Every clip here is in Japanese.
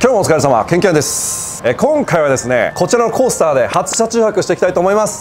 今日もお疲れ様、ケンケンです。今回はですね、こちらのコースターで初車中泊していきたいと思います。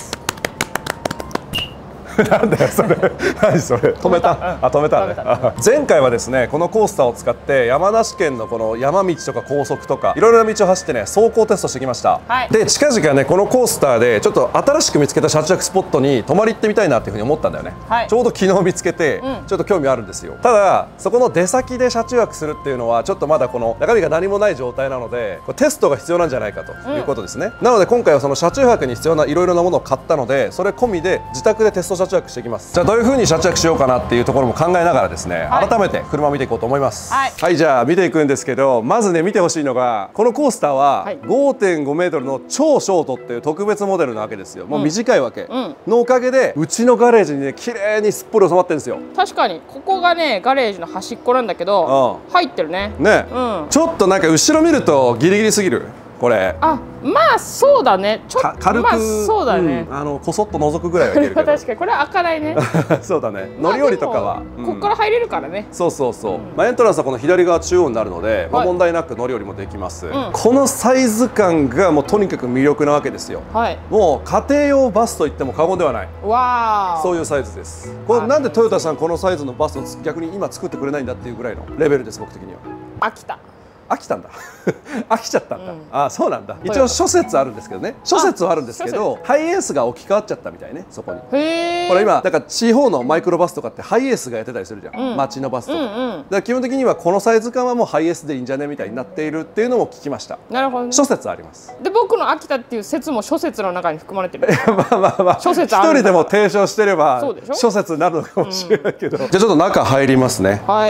なんだよそれ。何それ。止めた。止めたね。前回はですね、このコースターを使って山梨県のこの山道とか高速とかいろいろな道を走ってね、走行テストしてきました。はい、で近々ね、このコースターでちょっと新しく見つけた車中泊スポットに泊まり行ってみたいなっていうふうに思ったんだよね。はい、ちょうど昨日見つけて、ちょっと興味あるんですよ。ただそこの出先で車中泊するっていうのはちょっとまだこの中身が何もない状態なので、これテストが必要なんじゃないかということですね。なので今回はその車中泊に必要ないろいろなものを買ったので、それ込みで自宅でテスト車中泊していきます。じゃあどういう風に車中泊しようかなっていうところも考えながらですね、改めて車を見ていこうと思います。はい、じゃあ見ていくんですけど、まずね見てほしいのがこのコースターは 5.5 メートルの超ショートっていう特別モデルなわけですよ。もう短いわけのおかげで、うちのガレージにね綺麗にすっぽり収まってるんですよ。 確かにここがねガレージの端っこなんだけど、入ってるね。 ちょっとなんか後ろ見るとギリギリすぎるこれ。 あ、まあそうだね。ちょっと軽く、 まあそうだね。 こそっと覗くぐらいはいけるけど。 確かにこれは開かないね。 そうだね。乗り降りとかはここから入れるからね。 そうそうそう。まあエントランスはこの左側中央になるので、まあ問題なく乗り降りもできます。このサイズ感がもうとにかく魅力なわけですよ。もう家庭用バスといっても過言ではない。わあ。そういうサイズです。これなんでトヨタさんこのサイズのバスを逆に今作ってくれないんだっていうぐらいのレベルです、僕的には。 飽きた。 飽きたんだ。飽きちゃったんだ。あ、そうなんだ。一応諸説あるんですけどね。諸説はあるんですけど、ハイエースが置き換わっちゃったみたいね、そこに。ほら今だから地方のマイクロバスとかってハイエースがやってたりするじゃん。街のバスとか。だから基本的にはこのサイズ感はもうハイエースでいいんじゃねみたいになっているっていうのも聞きました。なるほど。諸説あります。 で僕の飽きたっていう説も諸説の中に含まれてる。 まあまあまあ。諸説ある。一人でも提唱してれば諸説になるのかもしれないけど。じゃあちょっと中入りますね。はい。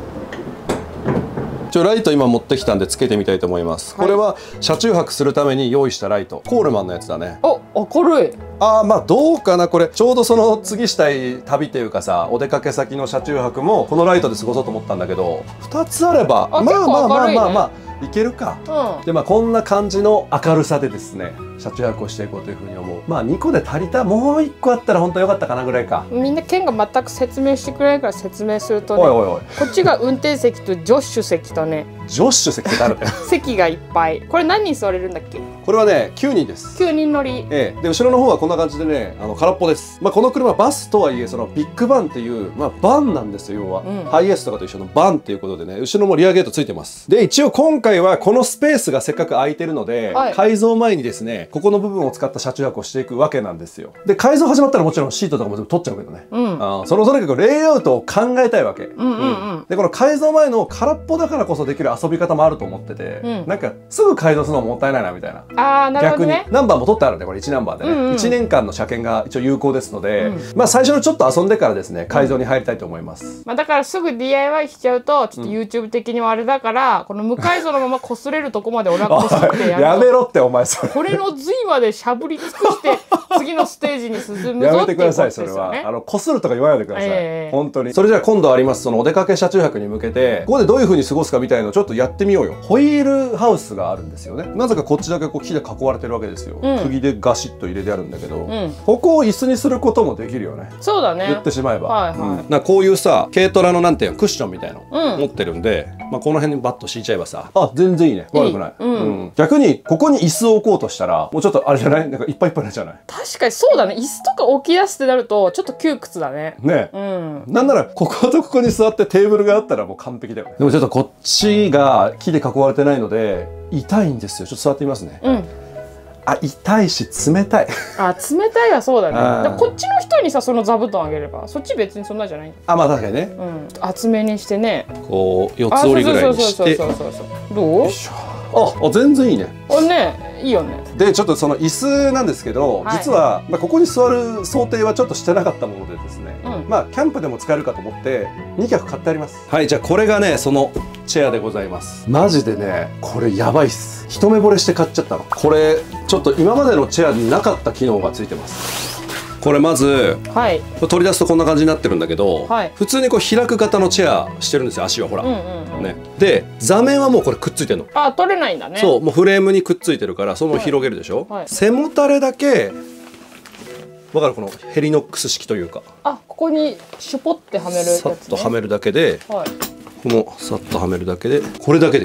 ライト今持ってきたんでつけてみたいと思います。これは車中泊するために用意したライト、コールマンのやつだね。 お、明るい。 ああ、まあどうかな、これちょうどその次したい旅というかさ、お出かけ先の車中泊もこのライトで過ごそうと思ったんだけど、2つあればまあまあまあまあまあいけるか。でまあこんな感じの明るさでですね、車中泊をしていこうというふうに思う。まあ2個で足りた。もう1個あったら本当良かったかなぐらいか。みんなケンが全く説明してくれないから説明するとね、こっちが運転席と助手席とね、 助手席ってある席がいっぱい。これ何人座れるんだっけ？ これはね9人です。 9人乗り。 で後ろの方はこんな感じでね、空っぽです。まあこの車バスとはいえそのビッグバンっていうまあバンなんですよ、要は、ハイエースとかと一緒のバンっていうことでね、後ろもリアゲートついてます。で一応今回はこのスペースがせっかく空いてるので、改造前にですねここの部分を使った車中泊をしていくわけなんですよ。で改造始まったらもちろんシートとかも取っちゃうけどね、そのとにかくレイアウトを考えたいわけ。でこの改造前の空っぽだからこそできる遊び方もあると思ってて、なんかすぐ改造するのもったいないなみたいな。逆にナンバーも取ってあるんで、これ1ナンバーでね、1年間の車検が一応有効ですので、まあ最初のちょっと遊んでからですね改造に入りたいと思います。 まあだからすぐ DIY しちゃうとちょっと YouTube 的にはあれだから、この無改造のまま擦れるとこまで俺はこすってやる。 やめろってお前それ。 これの髄までしゃぶり尽くして次のステージに進むぞっていうことですよね。 やめてください、それは。こするとか言わないでください。本当に。それじゃあ今度ありますそのお出かけ車中泊に向けて、ここでどういう風に過ごすかみたいのをちょっとやってみようよ。ホイールハウスがあるんですよね。なぜかこっちだけこう木で囲われてるわけですよ。釘でガシッと入れてあるんだけど、ここを椅子にすることもできるよね。 そうだね。 言ってしまえば。こういうさ軽トラのなんていうのクッションみたいの持ってるんで、まあこの辺にバッと敷いちゃえばさ、あ全然いいね。悪くない。逆にここに椅子を置こうとしたらもうちょっとあれじゃない？なんかいっぱいいっぱいなんじゃない？ 確かにそうだね。椅子とか置き出すってなるとちょっと窮屈だね。 ね。なんならこことここに座ってテーブルがあったらもう完璧だよね。でもちょっとこっちが木で囲われてないので痛いんですよ。ちょっと座ってみますね。あ、痛いし冷たい。 あ、冷たいはそうだね。こっちの人にさその座布団あげれば、そっち別にそんなじゃない。 あ、まあ確かにね。 厚めにしてね。 こう四つ折りぐらいにして。 どう？ あ、全然いいね。 ね、いいよね。 でちょっとその椅子なんですけど、実はまあここに座る想定はちょっとしてなかったものでですね、まあキャンプでも使えるかと思って2脚買ってあります。はい、じゃあこれがねそのチェアでございます。マジでねこれやばいっす。一目惚れして買っちゃったの。これちょっと今までのチェアになかった機能がついてます。これまず、取り出すとこんな感じになってるんだけど、普通にこう開く型のチェアしてるんですよ、足はほら。ね、で座面はもうこれくっついてるの。 あ、取れないんだね。 そう、もうフレームにくっついてるからそのまま広げるでしょ。背もたれだけわかる、このヘリノックス式というか、 あ、ここにシュポってはめるやつね。 さっとはめるだけで、このさっとはめるだけでこれだけです。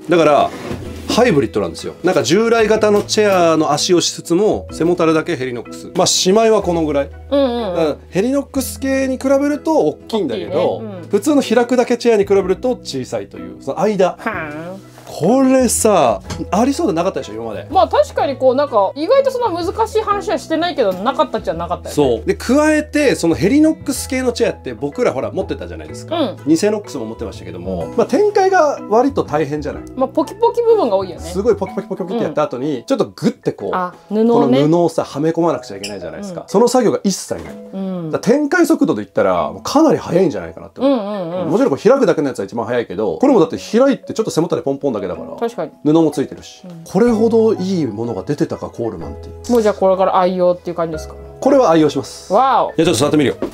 だからハイブリッドなんですよ。なんか従来型のチェアの足をしつつも背もたれだけヘリノックス。まあしまいはこのぐらい。ヘリノックス系に比べると大きいんだけど、普通の開くだけチェアに比べると小さいというその間。これさありそうでなかったでしょ今まで。 まあ確かにこうなんか意外とそんな難しい話はしてないけどなかったっちゃなかったよね。 そうで加えてそのヘリノックス系のチェアって僕らほら持ってたじゃないですか、偽ノックスも持ってましたけども、まあ展開が割と大変じゃない。 まあポキポキ部分が多いよね。 すごいポキポキポキポキってやった後にちょっとグッてこう布をね、 この布をさはめ込まなくちゃいけないじゃないですか、その作業が一切ない、だ展開速度で言ったらかなり速いんじゃないかなって思う。もちろんこれ開くだけのやつは一番速いけど、これもだって開いてちょっと背もたれポンポンだけだから確かに布もついてるし、これほどいいものが出てたかコールマンって。 もうじゃあこれから愛用っていう感じですか。 これは愛用します。 わお。 いやちょっと座ってみるよ。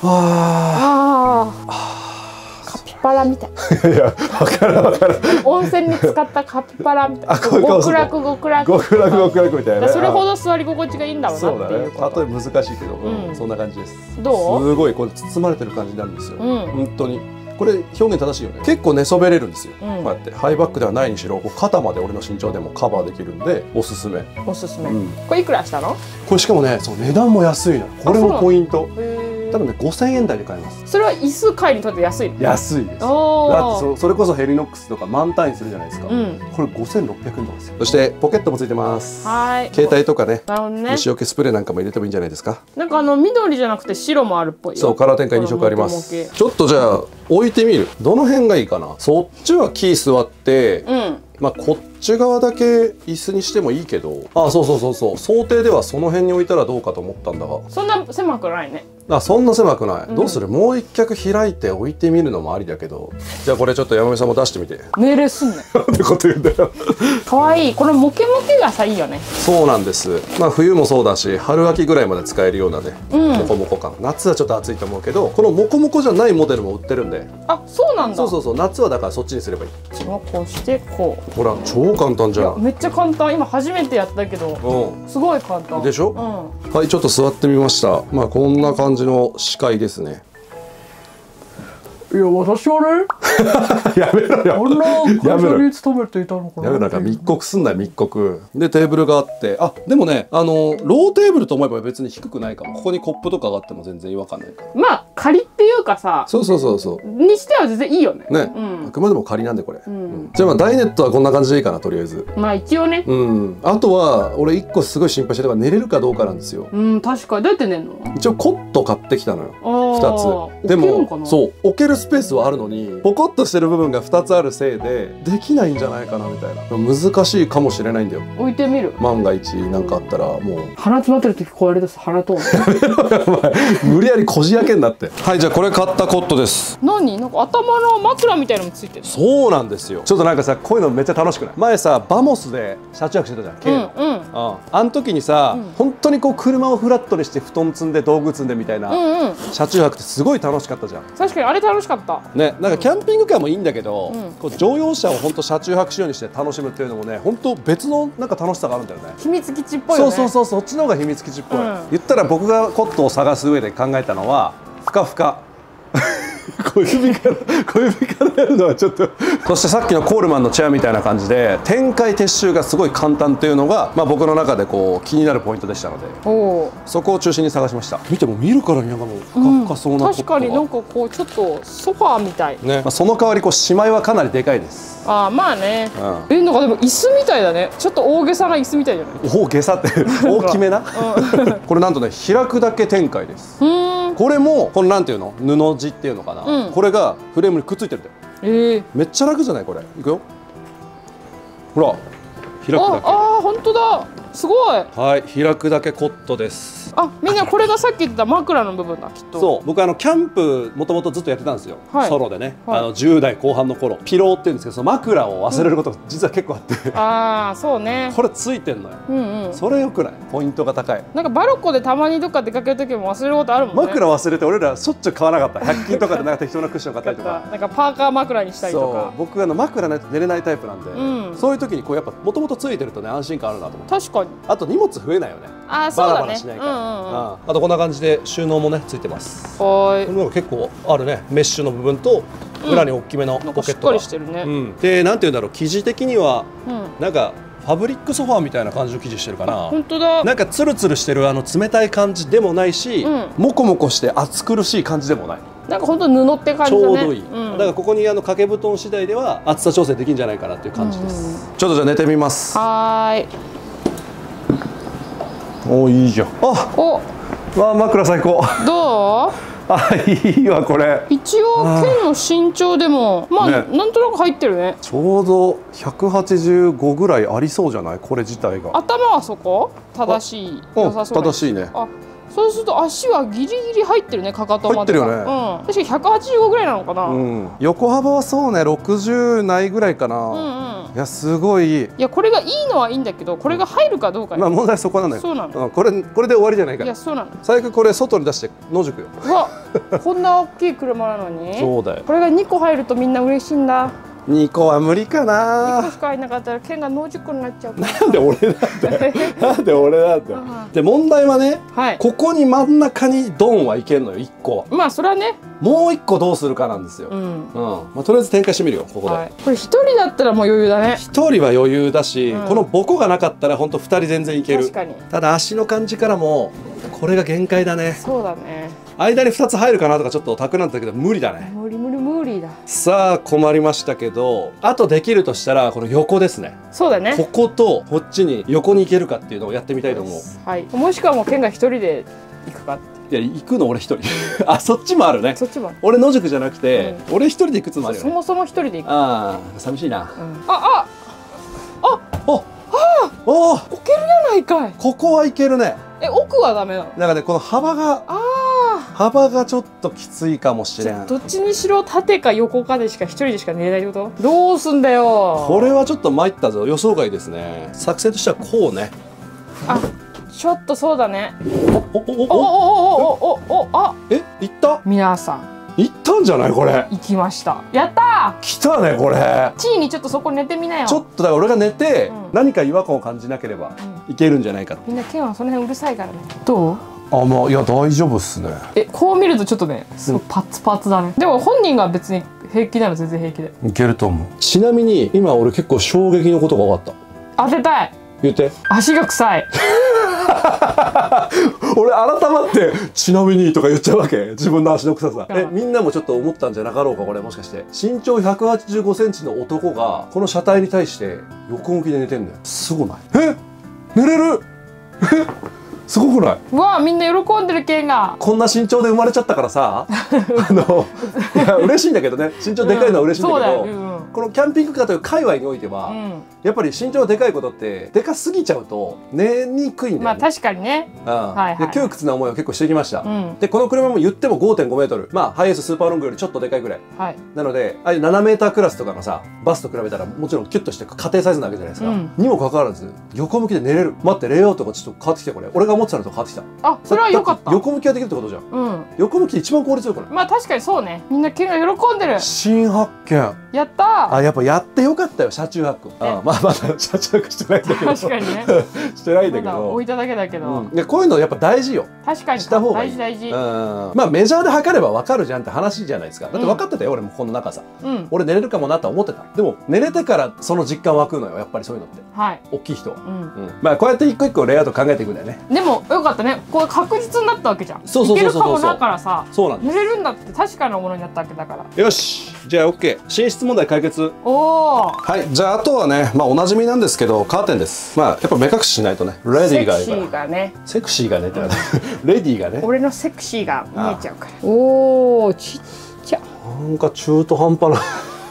カピバラみたい。 いや分からん分からん。 温泉に使ったカピバラみたいな。極楽極楽極楽極楽みたいなね。 それほど座り心地がいいんだろうなっていうこと。 例え難しいけど、そんな感じです。 どう？ すごいこれ包まれてる感じになるんですよ。本当に。これ表現正しいよね。結構寝そべれるんですよ、こうやってハイバックではないにしろこう肩まで俺の身長でもカバーできるんでおすすめ。 おすすめ、これいくらしたの？ これしかもね、そう値段も安いの。これもポイント。多分ね5000円台で買えます。 それは椅子界にとって安いの？ 安いです。だってそれこそヘリノックスとか満単位するじゃないですか、これ5600円とかですよ。そしてポケットもついてます。携帯とかね、虫除けスプレーなんかも入れてもいいんじゃないですか。 なんか緑じゃなくて白もあるっぽいよ。そう、 カラー展開2色あります。ちょっとじゃあ置いてみる。どの辺がいいかな。そっちはキー座って、まあこっち側だけ椅子にしてもいいけど、そう想定ではその辺に置いたらどうかと思ったんだが、そんな狭くないね。 そんな狭くない、どうする？もう一脚開いて置いてみるのもありだけど、じゃあこれちょっと山美さんも出してみて。 命令すんねなんてこと言うんだよ。 かわいい。このモケモケがさいいよね。 そうなんです。まあ冬もそうだし春秋ぐらいまで使えるようなね、モコモコ感。夏はちょっと暑いと思うけど、このモコモコじゃないモデルも売ってるんで。 あ、そうなんだ。 そう夏はだからそっちにすればいい。 こうしてこう。 ほら超簡単じゃん。 めっちゃ簡単。今初めてやったけど、すごい簡単でしょ。はい、ちょっと座ってみました。まあこんな感じの視界ですね。 いや私はねやめろよ。 こんな会社に勤めていたのかな。 やめろ。なんか密告すんなよ密告で。テーブルがあって、あでもねローテーブルと思えば別に低くないかも。ここにコップとかがあっても全然違和感ないから。 まあ仮っていうかさ、 そうにしては全然いいよね。 あくまでも仮なんでこれ。じゃあまあダイネットはこんな感じでいいかなとりあえず。 まあ一応ね。 あとは俺1個すごい心配してたから寝れるかどうかなんですよ。 確かに。どうやって寝んの？ 一応コット買ってきたのよ2つ。でもそう置けるスペースはあるのにポコッとしてる部分が2つあるせいでできないんじゃないかなみたいな。難しいかもしれないんだよ。 置いてみる。 万が一なんかあったらもう鼻詰まってる時これです。鼻と無理やりこじ開けんなって。はい、じゃあこれ買ったコットです。 何？なんか頭の枕みたいなのもついてる。 そうなんですよ。ちょっとなんかさこういうのめっちゃ楽しくない？前さバモスで車中泊してたじゃん。あん時にさ、本当にこう車をフラットにして布団積んで道具積んでみたいな車中泊ってすごい楽しかったじゃん。 確かにあれ楽しかったね。なんかキャンピングカーもいいんだけど、こう乗用車を本当車中泊仕様にして楽しむっていうのもね、本当別のなんか楽しさがあるんだよね。 秘密基地っぽいよね。 そうそっちの方が秘密基地っぽい。言ったら僕がコットを探す上で考えたのはふかふか。小指からやるのはちょっとそしてさっきのコールマンのチェアみたいな感じで展開撤収がすごい簡単っていうのが、まあ、僕の中でこう気になるポイントでしたので、そこを中心に探しました。見ても見るからになんかもうふかふかそうな確かになんかこうちょっとソファーみたいね。その代わりこうしまいはかなりでかいです。 まあね、なんかでも椅子みたいだね。ちょっと大げさな椅子みたいじゃない？ 大げさって大きめなこれなんとね開くだけ展開です。これもこのなんていうの布地っていうのかな、これがフレームにくっついてるんだよ。めっちゃ楽じゃないこれ。いくよ。ほら開くだけ。 本当だ。すごい。 はい、開くだけコットです。 みんなこれがさっき言ってた枕の部分だきっと。 そう、僕キャンプもともとずっとやってたんですよ、ソロでね。10代後半の頃ピローっていうんですけど、その枕を忘れることが実は結構あって、そうね、これついてんのよ。それよくない？ポイントが高い。なんかバロッコでたまにどっか出かける時も忘れることあるもんね。 枕忘れて俺らしょっちゅう買わなかった。100均とかでなんか適当なクッション買ったりとかなんかパーカー枕にしたりとか。 僕枕ないと寝れないタイプなんで、そういう時にこうやっぱもともとついてるとね安心感あるなと思って。 確かかに。 あと荷物増えないよね。 あ、そうだね。 バラバラしないから。あとこんな感じで収納もねついてます。 はい。 このが結構あるね。メッシュの部分と裏に大きめのポケットが。 しっかりしてるね。 で、なんていうんだろう、生地的にはなんかファブリックソファーみたいな感じの生地してるかな。 本当だ。なんかツルツルしてる冷たい感じでもないし、モコモコして暑苦しい感じでもない。 なんか本当布って感じだね。 ちょうどいい。だからここに掛け布団次第では厚さ調整できるんじゃないかなっていう感じです。ちょっとじゃあ寝てみます。 はい。 お、いいじゃん。あ、お、わあ、枕最高。 どう？ あ、いいわこれ。 一応剣の身長でもまあ、なんとなく入ってるね。 ちょうど185ぐらいありそうじゃない、これ自体が。 頭はそこ正しい。良さそう。 正しいね。 あ、そうすると足はギリギリ入ってるね、かかとまでが。 入ってるよね。 確かに185ぐらいなのかな。 横幅はそうね、60ないぐらいかな。いや、すごいいい。いや、これがいいのはいいんだけど、これが入るかどうか。 まあ問題そこなのよ。 そうなの。 これで終わりじゃないから。 いや、そうなの。 最悪これ外に出して野宿よ。 うわ、こんな大きい車なのに。 そうだよ。 これが2個入るとみんな嬉しいんだ。 2個は無理かな。 2個しか入らなかったら剣が野宿になっちゃう。 なんで俺なんだよ。なんで俺なんだよ。で、問題はね、ここに真ん中にドンはいけんのよ、1個は。 まあそれはね。 もう1個どうするかなんですよ。まあとりあえず展開してみるよ、ここで。 これ1人だったらもう余裕だね。 1人は余裕だし、このボコがなかったら本当2人全然いける。 確かに。 ただ足の感じからもこれが限界だね。 そうだね。 間に2つ入るかなとかちょっとたくなんだけど無理だね。 無理だ。 さあ困りましたけど、あとできるとしたらこの横ですね。 そうだね。 こことこっちに横に行けるかっていうのをやってみたいと思う。 はい。もしくはもう剣が1人で行くか。 いや、行くの俺1人。あ、そっちもあるね。 そっちも。 俺野宿じゃなくて、俺1人で行くつもりあるよね。 そもそも1人で行く。 ああ、寂しいな。 お、こけるやないかい。 ここはいけるね。 奥はダメなの？ なんかね、この幅がちょっときついかもしれん。 どっちにしろ縦か横かでしか1人でしか寝れないってこと？どうすんだよ。 これはちょっと参ったぞ。予想外ですね。作戦としてはこうね。 あ、ちょっとそうだね。いった？皆さんいったんじゃないこれ。 行きました。やったー。 来たねこれ。 チーにちょっとそこ寝てみなよ。 ちょっとだから俺が寝て何か違和感を感じなければいけるんじゃないかと。 みんな剣はその辺うるさいからね。どう？ あ、まあいや大丈夫っすね。 こう見るとちょっとね、すごいパツパツだね。でも本人が別に平気なら全然平気でいけると思う。ちなみに今俺結構衝撃のことが分かった。 当てたい。 言って。 足が臭い。 俺改まって「ちなみに」とか言っちゃうわけ、自分の足の臭さ。みんなもちょっと思ったんじゃなかろうかこれ。もしかして身長185センチの男がこの車体に対して横向きで寝てんだよ。すごない？寝れる？すごくない？ うわ、みんな喜んでる剣が。こんな身長で生まれちゃったからさいや嬉しいんだけどね、身長でかいのは嬉しいんだけど、このキャンピングカーという界隈においては、やっぱり身長がでかいことってでかすぎちゃうと寝にくいんだよね。 まあ確かにね。 窮屈な思いを結構してきました。でこの車も言っても 5.5 メートル、まあハイエーススーパーロングよりちょっとでかいぐらいなので、ああいう7メータークラスとかのさバスと比べたらもちろんキュッとして家庭サイズなわけじゃないですか。にもかかわらず横向きで寝れる。待って、レイアウトがちょっと変わってきた。これ俺が思ってたのと変わってきた。 あ、それは良かった。 横向きができるってことじゃん。横向きで一番効率よくない？ まあ確かにそうね。みんな剣が喜んでる。 新発見。 やったー。 あ、やっぱやってよかったよ、車中泊。まあまだ車中泊してないんだけど。 確かにね。 してないんだけど。 置いただけだけど。 いや、こういうのやっぱ大事よ。 確かに。 した方がいい。 大事。 まあメジャーで測ればわかるじゃんって話じゃないですか。だって分かってたよ、俺もこの中さ。俺寝れるかもなとは思ってた。でも寝れてからその実感湧くのよ、やっぱりそういうのって。はい。大きい人は。まあこうやって一個一個レイアウト考えていくんだよね。でもよかったね。これ確実になったわけじゃん。そうそうそうそう。いけるかもなからさ。そうなんです。寝れるんだって確かなものになったわけだから。よし。じゃあ OK。寝室問題解決。おお。はい。じゃああとはね、まあおなじみなんですけど、カーテンです。まあやっぱ目隠ししないとね。レディーがいいから。セクシーがね。セクシーがねってレディーがね。俺のセクシーが見えちゃうから。おお、ちっちゃ。なんか中途半端な。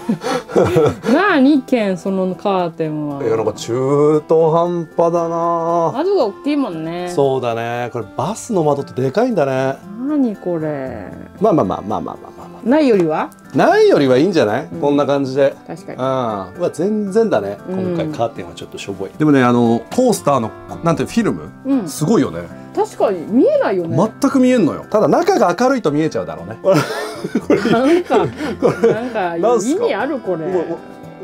何ケン、そのカーテンは。いや、なんか中途半端だな。窓が大きいもんね。そうだね。これバスの窓ってでかいんだね。何これ。まあまあまあまあまあまあまあ。ないよりは？ないよりはいいんじゃない？こんな感じで。確かに。まあ全然だね。今回カーテンはちょっとしょぼい。でもね、コースターのなんてフィルムすごいよね。確かに見えないよね。全く見えんのよ。ただ中が明るいと見えちゃうだろうね。なんか意味あるこれ。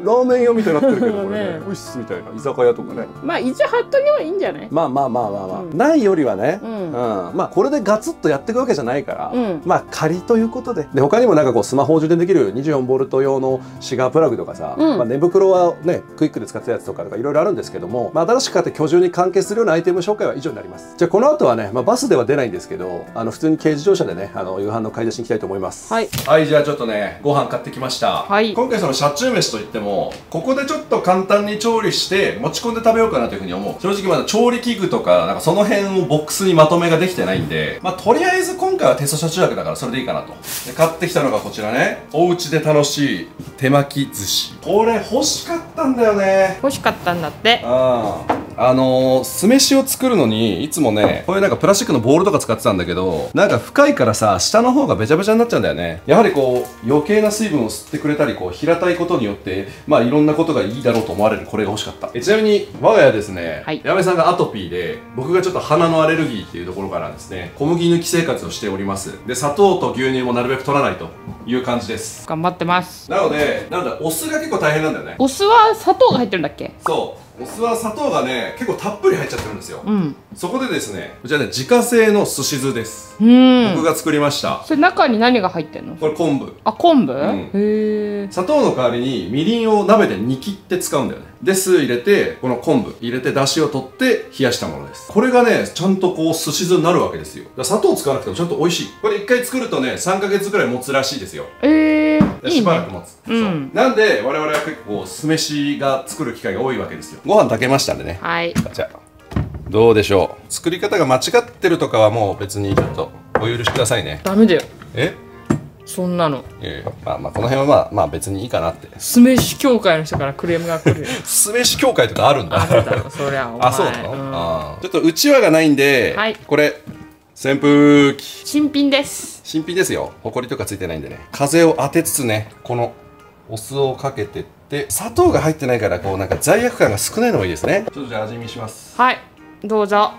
ーメン屋みたいになってるけどこれね、うっすみたいな居酒屋とかね。 まあ一応貼っとけばいいんじゃない？ まあないよりはね、まあこれでガツッとやっていくわけじゃないから、まあ仮ということで、他にもなんかこうスマホ充電できる 24V 用のシガープラグとかさ、まあ寝袋はねクイックで使ってたやつとかいろいろあるんですけども、まあ新しく買って居住に関係するようなアイテム紹介は以上になります。じゃあこの後はね、まあバスでは出ないんですけど、普通に軽自動車でね、夕飯の買い出しに行きたいと思います。はい。はい、じゃあちょっとね、ご飯買ってきました。はい。今回その車中飯といっても、ここでちょっと簡単に調理して持ち込んで食べようかなというふうに思う。正直まだ調理器具とか、なんかその辺をボックスにまとめができてないんで、まあとりあえず今回はテスト車中泊だからそれでいいかなと。で、買ってきたのがこちらね。お家で楽しい手巻き寿司。これ欲しかったんだよね。 欲しかったんだって。 酢飯を作るのにいつもね、こういうなんかプラスチックのボウルとか使ってたんだけど、なんか深いからさ、下の方がべちゃべちゃになっちゃうんだよね。やはりこう余計な水分を吸ってくれたり、こう平たいことによってまあいろんなことがいいだろうと思われるこれが欲しかった。ちなみに我が家ですね、矢部さんがアトピーで、僕がちょっと鼻のアレルギーっていうところからですね、小麦抜き生活をしております。で、砂糖と牛乳もなるべく取らないという感じです。 頑張ってます。 なので、なんだ、お酢が結構大変なんだよね。 お酢は砂糖が入ってるんだっけ？ そう、お酢は砂糖がね結構たっぷり入っちゃってるんですよ。そこでですね、こちらね自家製のすし酢です。僕が作りました。 それ中に何が入ってんの？ これ昆布。 あ、昆布？へえ。 砂糖の代わりにみりんを鍋で煮切って使うんだよね。で、酢入れて、この昆布入れて出汁を取って冷やしたものです。これがねちゃんとこうすし酢になるわけですよ。だから砂糖使わなくてもちゃんと美味しい。これ1回作るとね3ヶ月ぐらい持つらしいですよ。しばらく持つ。なんで我々は結構酢飯が作る機会が多いわけですよ。ご飯炊けましたんでね。はい。じゃあどうでしょう。作り方が間違ってるとかはもう別にちょっとお許しくださいね。 ダメだよ。 え？ そんなの。 まあこの辺はまあ別にいいかなって。 酢飯協会の人からクレームが来る。 酢飯協会とかあるんだ。 あるだろそりゃ。 あ、そうなの？ちょっとうちわがないんで、これ扇風機。 新品です。 新品ですよ。ホコリとかついてないんでね。風を当てつつね、このお酢をかけてって、砂糖が入ってないからこうなんか罪悪感が少ないのがいいですね。ちょっとじゃあ味見します。 はい、どうぞ。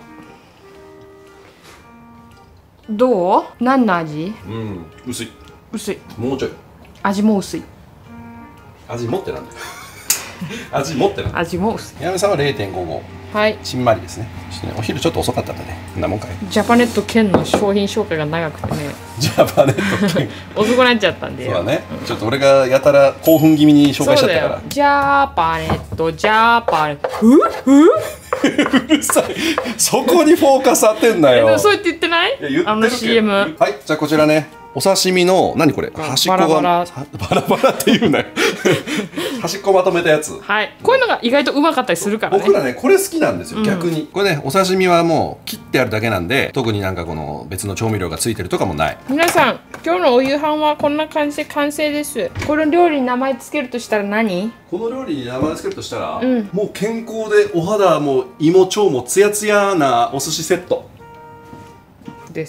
どう？何の味？ 薄い。 薄い。 もうちょい。 味も薄い。 味もってなんだよ。味もってなんだ。 味も薄い。 矢部さんは 0.55。はい。ちんまりですね。お昼ちょっと遅かったんだね。こんなもんかい。 ジャパネット県の商品紹介が長くてね。 ジャパネット県。遅くなっちゃったんで。 そうだね。ちょっと俺がやたら興奮気味に紹介しちゃったから。 ジャパネット、ジャパネット。 うるさい。そこにフォーカス当てんなよ。 そう言って言ってない？あの CM。 はい。じゃあこちらね。お刺身の何これ？端っこがバラバラって言うなよ。端っこまとめたやつ。 はい。こういうのが意外とうまかったりするからね。 僕らねこれ好きなんですよ。逆にこれねお刺身はもう切ってあるだけなんで、特になんかこの別の調味料がついてるとかもない。 皆さん今日のお夕飯はこんな感じで完成です。この料理に名前つけるとしたら何？ この料理に名前つけるとしたら、もう健康でお肌も胃も腸もツヤツヤなお寿司セットです。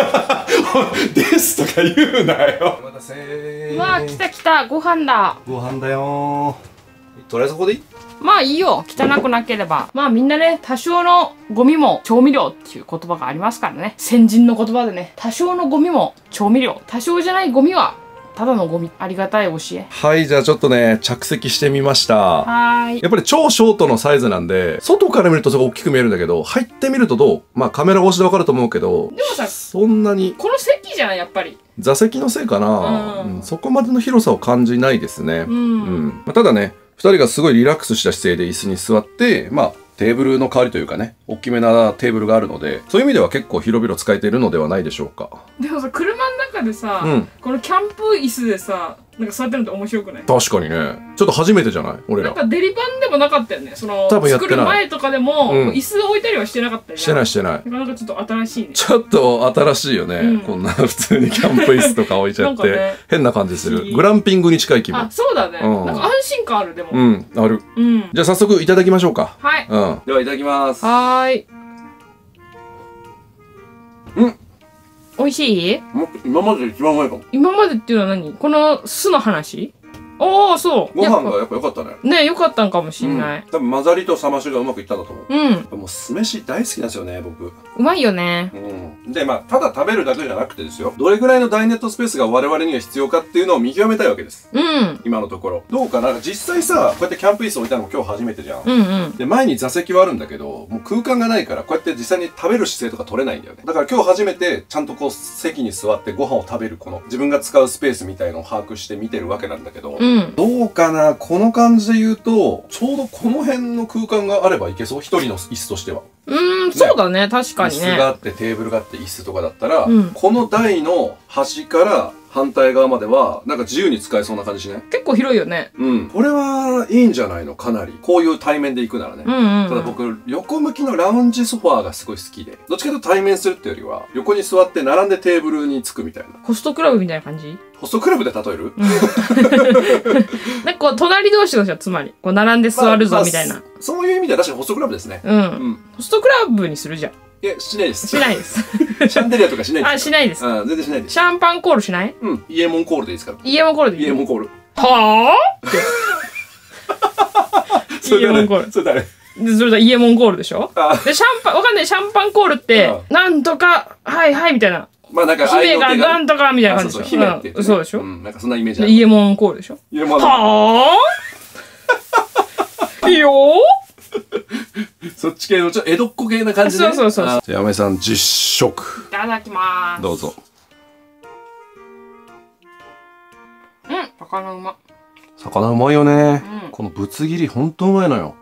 ですとか言うなよ。 うわ、来た来た、ご飯だ。 ご飯だよ。とりあえずここでいい？ まあいいよ、汚くなければ。まあみんなね、多少のゴミも調味料っていう言葉がありますからね。先人の言葉でね、多少のゴミも調味料、多少じゃないゴミはただのゴミ。ありがたい教え。 はい、じゃあちょっとね着席してみました。やっぱり超ショートのサイズなんで、外から見るとすごい大きく見えるんだけど、入ってみるとどう？まあカメラ越しでわかると思うけど、 でもさ、 そんなにこの席じゃない？やっぱり座席のせいかな、そこまでの広さを感じないですね。ただね、2人がすごいリラックスした姿勢で椅子に座って、まあテーブルの代わりというかね、大きめなテーブルがあるので、そういう意味では結構広々使えているのではないでしょうか。 でもさ、車の中でさ、このキャンプ椅子でさ、なんか座ってるのって面白くない？確かにね。ちょっと初めてじゃない？俺ら。 なんかデリバンでもなかったよね。その多分やってない。 作る前とかでも、椅子置いたりはしてなかったよね。 してないしてない。 なかなかちょっと新しいね。 ちょっと新しいよね。こんな普通にキャンプ椅子とか置いちゃって、変な感じする。グランピングに近い気分。 あ、そうだね。なんか安心感あるでも。 ある。じゃあ早速いただきましょうか。 はい。 ではいただきます。 はーい。美味しい？ 今までで一番うまいかも。 今までっていうのは何？この酢の話？ああ、そう。 ご飯がやっぱ良かったね。 ね、良かったんかもしんない。 多分混ざりと冷ましがうまくいったんだと思う。もう酢飯大好きなんですよね、僕。 うまいよね。 で、まあ、ただ食べるだけじゃなくてですよ。どれぐらいのダイネットスペースが我々には必要かっていうのを見極めたいわけです。 うん。 今のところ。どうかな、実際さ、こうやってキャンプ椅子置いたのも今日初めてじゃん。 うんうん。 で、前に座席はあるんだけど、もう空間がないから、こうやって実際に食べる姿勢とか取れないんだよね。だから今日初めて、ちゃんとこう、席に座ってご飯を食べる、この、自分が使うスペースみたいのを把握して見てるわけなんだけど、 うん。 どうかな、この感じで言うと、ちょうどこの辺の空間があればいけそう。一人の椅子としては。 そうだね、確かにね。 椅子があって、テーブルがあって、椅子とかだったら、 うんこの台の端から反対側までは、なんか自由に使えそうな感じしない？ 結構広いよね。 うん。これはいいんじゃないの？かなり。こういう対面で行くならね。 うんうん。 ただ僕、横向きのラウンジソファーがすごい好きで。どっちかというと対面するってよりは、横に座って並んでテーブルにつくみたいな。 ホストクラブみたいな感じ？ ホストクラブで例える？ なんかこう、隣同士の人はつまり、こう、並んで座るぞみたいな。 そういう意味では確かにホストクラブですね。 うん。ホストクラブにするじゃん。 いや、しないです。 しないです。 シャンデリアとかしないです。 あ、しないです。 全然しないです。 シャンパンコールしない？ うん。イエモンコールでいいですから。 イエモンコールでいい？ イエモンコール。 はぁ？イエモンコール。 それ誰？ で、それだ、イエモンコールでしょ？で、わかんない、シャンパンコールって、なんとか、はいはい、みたいな。 まあなんか、 姫がなんとか、みたいな感じでしょ？ 姫って言って。 そうでしょ？ なんかそんなイメージある。 イエモンコールでしょ？ イエモン。 はぁ？いいよー？ そっち系の、ちょっと江戸っ子系な感じで。 そう。じゃあ、 山根さん、実食。 いただきまーす。 どうぞ。 魚うま。 魚うまいよね。このぶつ切りほんとうまいのよ。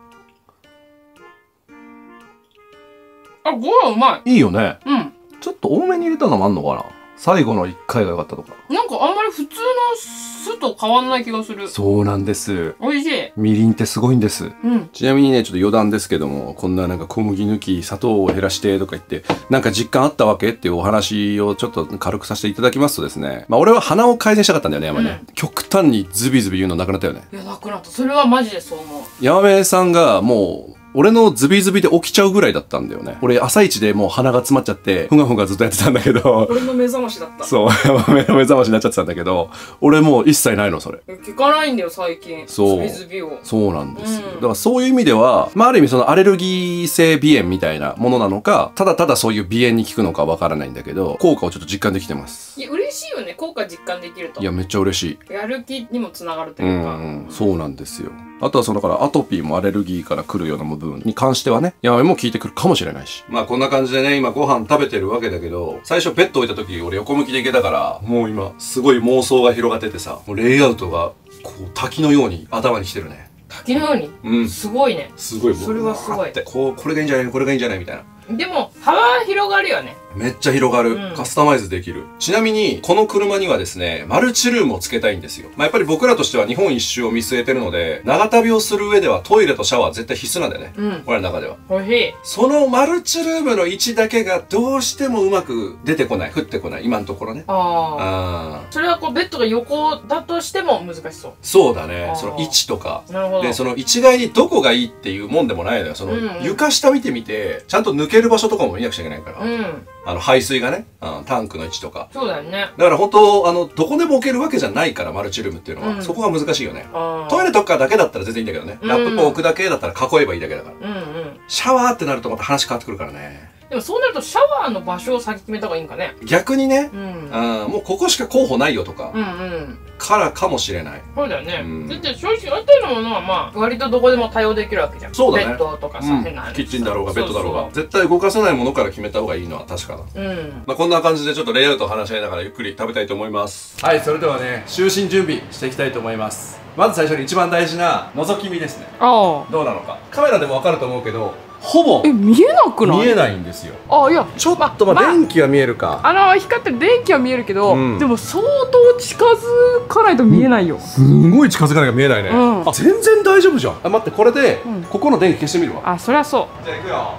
あ、ご飯うまい。いいよね。 うん。 ちょっと多めに入れたのもあんのかな。最後の1回が良かったとか。 なんかあんまり普通の酢と変わんない気がする。 そうなんです。 美味しい。 みりんってすごいんです。ちなみにね、ちょっと余談ですけども、こんななんか小麦抜き、砂糖を減らしてとか言って、なんか実感あったわけっていうお話をちょっと軽くさせていただきますとですね、まあ俺は鼻を改善したかったんだよね、山ね。極端にズビズビ言うのなくなったよね。 いや、なくなった。それはマジでそう思う。 山目さんがもう、俺のズビズビで起きちゃうぐらいだったんだよね。俺朝一でもう鼻が詰まっちゃって、ふがふがずっとやってたんだけど。 俺の目覚ましだった。 そう、目覚ましになっちゃってたんだけど、俺もう一切ないの、それ。 聞かないんだよ、最近。 そう。 ズビズビを。 そうなんですよ。だからそういう意味では、まあある意味そのアレルギー性鼻炎みたいなものなのか、ただただそういう鼻炎に効くのかわからないんだけど、効果をちょっと実感できてます。 いや、嬉しいよね、効果実感できると。 いや、めっちゃ嬉しい。 やる気にもつながるというか。 そうなんですよ。あとはそのだからアトピーもアレルギーから来るような部分に関してはね、やめも効いてくるかもしれないし。まあこんな感じでね、今ご飯食べてるわけだけど、最初ベッド置いた時俺横向きでいけたから、もう今すごい妄想が広がっててさ、もうレイアウトがこう滝のように頭に来てるね。 滝のように？すごいね。 すごい。 それはすごい。 これがいいんじゃないこれがいいんじゃないみたいな。 でも、幅広がるよね。 めっちゃ広がる。カスタマイズできる。ちなみに、この車にはですね、マルチルームをつけたいんですよ。まあ、やっぱり僕らとしては日本一周を見据えてるので、長旅をする上ではトイレとシャワー絶対必須なんだよね。俺らの中では。 おいしい。 そのマルチルームの位置だけがどうしてもうまく出てこない。降ってこない。今のところね。 それはこう、ベッドが横だとしても難しそう。 そうだね。その位置とか。 なるほど。 で、その一概にどこがいいっていうもんでもないのよ。その、床下見てみて、ちゃんと抜ける場所とかも見なくちゃいけないから。排水がね、タンクの位置とか。 そうだよね。 だから本当、どこでも置けるわけじゃないから、マルチルームっていうのは。そこが難しいよね。トイレとかだけだったら全然いいんだけどね。ラップを置くだけだったら囲えばいいだけだから。シャワーってなるとまた話変わってくるからね。 でもそうなるとシャワーの場所を先決めた方がいいんかね。 逆にね、もうここしか候補ないよとか、からかもしれない。 そうだよね。だって正直あったようなものはまあ、割とどこでも対応できるわけじゃん。 そうだね。 ベッドとかさ、変なキッチンだろうがベッドだろうが。絶対動かせないものから決めた方がいいのは確かだ。まあこんな感じでちょっとレイアウトを話し合いながらゆっくり食べたいと思います。はい、それではね、就寝準備していきたいと思います。まず最初に一番大事な覗き見ですね。どうなのか。カメラでもわかると思うけど、ほぼ見えなくない？ 見えないんですよ。 いやちょっと電気は見えるか。 光ってる電気は見えるけど、でも相当近づかないと見えないよ。 すごい近づかないと見えないね。全然大丈夫じゃん。待って、これでここの電気消してみるわ。 そりゃそう。 じゃあ行くよ。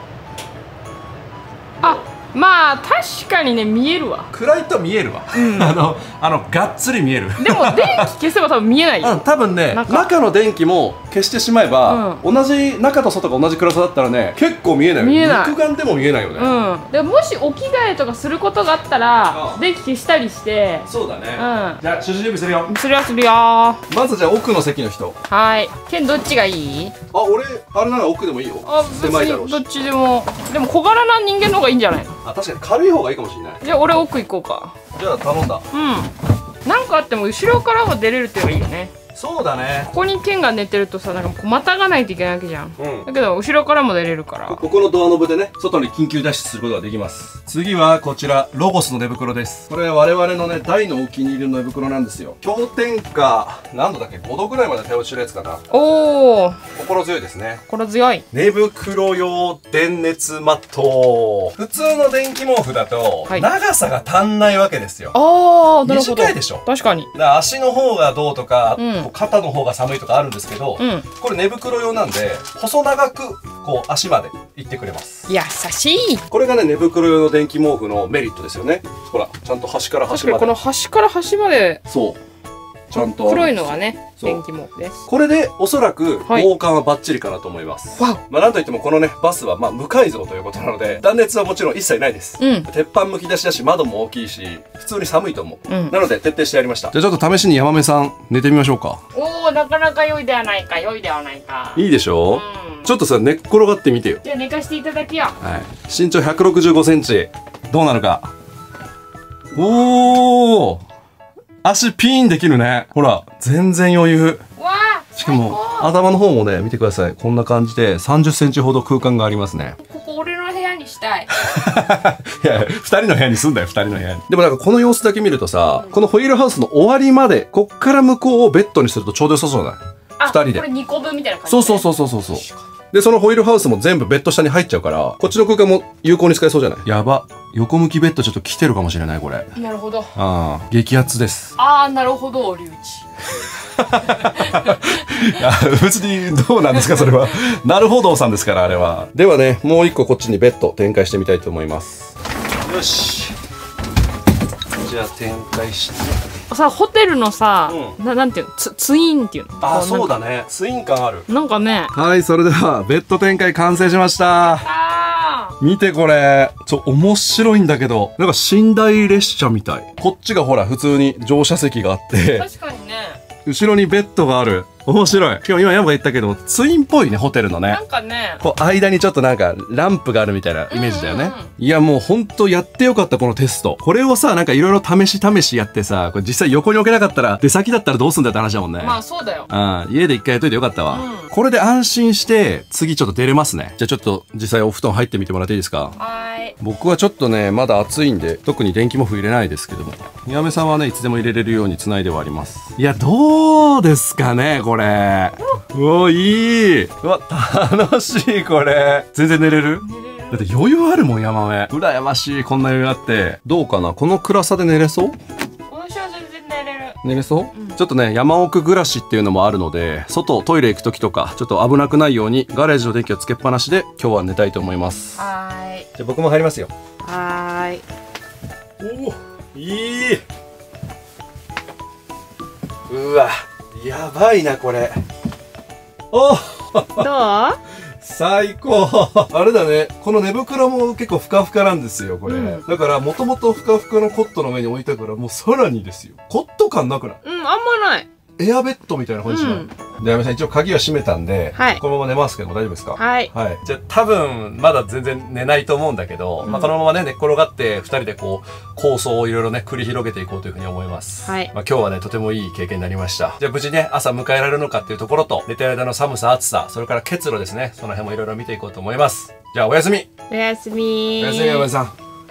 まあ確かにね、見えるわ。 暗いと見えるわ。がっつり見える。 でも電気消せば多分見えないよ。 多分ね、中の電気も消してしまえば、同じ中と外が同じ暗さだったらね、結構見えない。見えない。肉眼でも見えないよね。 でもしお着替えとかすることがあったら、電気消したりして。 そうだね。じゃあ就寝準備するよ。 するよするよ。 まずじゃあ奥の席の人。 はい。ケンどっちがいい？ 俺あれなら奥でもいいよ。狭いだろうし。 どっちでも。でも小柄な人間の方がいいんじゃないの？ あ、確かに軽い方がいいかもしれない。 じゃあ俺奥行こうか。 じゃあ頼んだ。 うん。なんかあっても後ろからは出れるっていうのがいいよね。 そうだね。 ここに剣が寝てるとさ、なんかこうまたがないといけないわけじゃん。 うん。 だけど後ろからも出れるから。 ここのドアノブでね、外に緊急脱出することができます。次はこちら、ロゴスの寝袋です。これは我々のね、大のお気に入りの寝袋なんですよ。氷点下、何度だっけ ?5 度ぐらいまで手落ちるやつかな。 おお。 心強いですね。 心強い。 寝袋用電熱マット。普通の電気毛布だと、長さが足んないわけですよ。 ああ、なるほど。 短いでしょ。 確かに。 だから足の方がどうとか、肩の方が寒いとかあるんですけど、これ寝袋用なんで細長くこう足までいってくれます。 優しい。 これがね寝袋用の電気毛布のメリットですよね。ほらちゃんと端から端まで。 この端から端まで。 そう。ちゃんと黒いのがね電気毛布です。 これでおそらく防寒はバッチリかなと思います。まあなんといってもこのねバスはまあ無改造ということなので断熱はもちろん一切ないです。鉄板むき出しだし窓も大きいし普通に寒いと思う。なので徹底してやりました。じゃあちょっと試しに山目さん寝てみましょうか。 おお、なかなか良いではないか、良いではないか。 いいでしょう。ちょっとさ寝っ転がってみてよ。 じゃあ寝かしていただきよ。 はい。身長165センチどうなるか。おお。足ピーンできるね。ほら、全然余裕。 わあ、 しかも、頭の方もね、見てください。こんな感じで、30センチほど空間がありますね。 ここ俺の部屋にしたい。 いや、2人の部屋に住んだよ、2人の部屋に。でもなんかこの様子だけ見るとさ、このホイールハウスの終わりまで、こっから向こうをベッドにするとちょうど良さそうだね。2人で。 これ2個分みたいな感じ。 そうそうそうそうそう。で、そのホイールハウスも全部ベッド下に入っちゃうから、こっちの空間も有効に使えそうじゃない？やば。横向きベッドちょっと来てるかもしれない、これ。 なるほど。 ああ、激アツです。 ああ、なるほど、龍一。 いや、別にどうなんですか、それは。なるほどさんですから、あれは。ではね、もう一個こっちにベッド展開してみたいと思います。よし。じゃあ展開して。 さ、ホテルのさ、なんていうの、ツインっていうの。 あ、そうだね。ツイン感ある。 なんかね。 はい、それではベッド展開完成しました。見てこれ。面白いんだけど、なんか寝台列車みたい。こっちがほら、普通に乗車席があって。 確かにね。後ろにベッドがある。面白い。しかも今山が言ったけど、ツインっぽいね、ホテルのね。 なんかね。 こう、間にちょっとなんか、ランプがあるみたいなイメージだよね。いや、もうほんとやってよかった、このテスト。これをさ、なんかいろいろ試しやってさ、これ実際横に置けなかったら、出先だったらどうすんだって話だもんね。 まあそうだよ。 家で一回やっといてよかったわ。これで安心して、次ちょっと出れますね。じゃあちょっと、実際お布団入ってみてもらっていいですか？僕はちょっとね、まだ暑いんで、特に電気毛布入れないですけども。宮目さんはね、いつでも入れれるように繋いではあります。いや、どうですかね、これ。うお、いい。うわ、楽しい、これ。全然寝れる？だって余裕あるもん、山目。羨ましい、こんな余裕あって。どうかな？この暗さで寝れそう？ 私は全然寝れる。 寝れそう？ちょっとね、山奥暮らしっていうのもあるので、外、トイレ行く時とか、ちょっと危なくないように、ガレージの電気をつけっぱなしで、今日は寝たいと思います。じゃあ僕も入りますよ。おお、いい。うわ、やばいな、これ。おどう？ 最高。あれだね、この寝袋も結構ふかふかなんですよ、これ。だからもともとふかふかのコットの上に置いたからもうさらにですよ。コット感なくない？ あんまない。 エアベッドみたいな感じしない？で、山さん一応鍵は閉めたんで、このまま寝ますけども大丈夫ですか？はい。じゃあ多分まだ全然寝ないと思うんだけど、まあこのままね、寝っ転がって2人でこう構想をいろいろね、繰り広げていこうというふうに思います。まあ今日はね、とてもいい経験になりました。じゃあ無事ね、朝迎えられるのかっていうところと、寝てる間の寒さ、暑さ、それから結露ですね、その辺もいろいろ見ていこうと思います。じゃあおやすみ。 おやすみ。 おやすみ、山さん。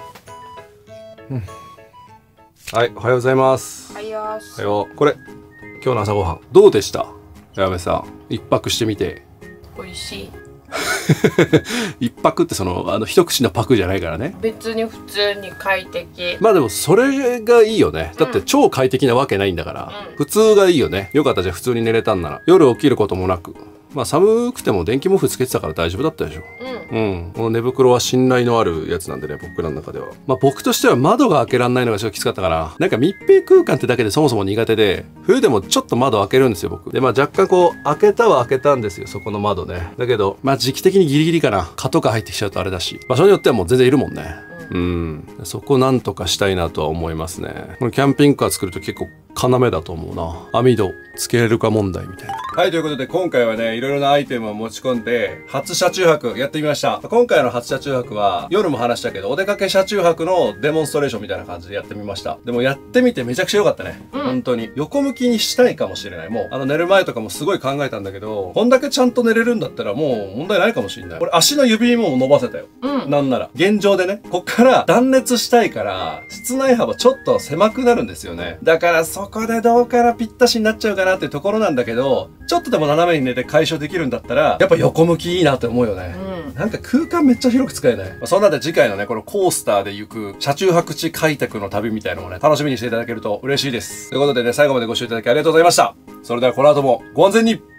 はい、おはようございます。 おはよう。 おはよう。これ、今日の朝ごはんどうでした？矢部さん、一泊してみて。 美味しい。 一泊って一口のパクじゃないからね。 別に普通に快適。 まあでもそれがいいよね。だって超快適なわけないんだから、普通がいいよね。よかった、じゃあ普通に寝れたんなら。夜起きることもなく。まあ寒くても電気毛布つけてたから大丈夫だったでしょ。この寝袋は信頼のあるやつなんでね、僕らの中では。まあ僕としては窓が開けられないのがちょっときつかったから、なんか密閉空間ってだけでそもそも苦手で、冬でもちょっと窓開けるんですよ、僕。で、まあ若干こう、開けたは開けたんですよ、そこの窓ね。だけど、まあ時期的にギリギリかな。蚊とか入ってきちゃうとあれだし。場所によってはもう全然いるもんね。そこなんとかしたいなとは思いますね。このキャンピングカー作ると結構要だと思うな。網戸つけれるか問題みたいな。はい、ということで今回はね、いろいろなアイテムを持ち込んで、初車中泊やってみました。今回の初車中泊は、夜も話したけど、お出かけ車中泊のデモンストレーションみたいな感じでやってみました。でもやってみてめちゃくちゃ良かったね。本当に。横向きにしたいかもしれない。もう、寝る前とかもすごい考えたんだけど、こんだけちゃんと寝れるんだったらもう問題ないかもしれない。俺足の指も伸ばせたよ。なんなら。現状でね、こっから断熱したいから、室内幅ちょっと狭くなるんですよね。だからそこでどうからぴったしになっちゃうかなっていうところなんだけど、ちょっとでも斜めに寝て解消できるんだったら、やっぱ横向きいいなって思うよね。なんか空間めっちゃ広く使えない。そんなんで次回のね、このコースターで行く車中泊地開拓の旅みたいなのもね、楽しみにしていただけると嬉しいです。ということでね、最後までご視聴いただきありがとうございました。それではこの後もご安全に。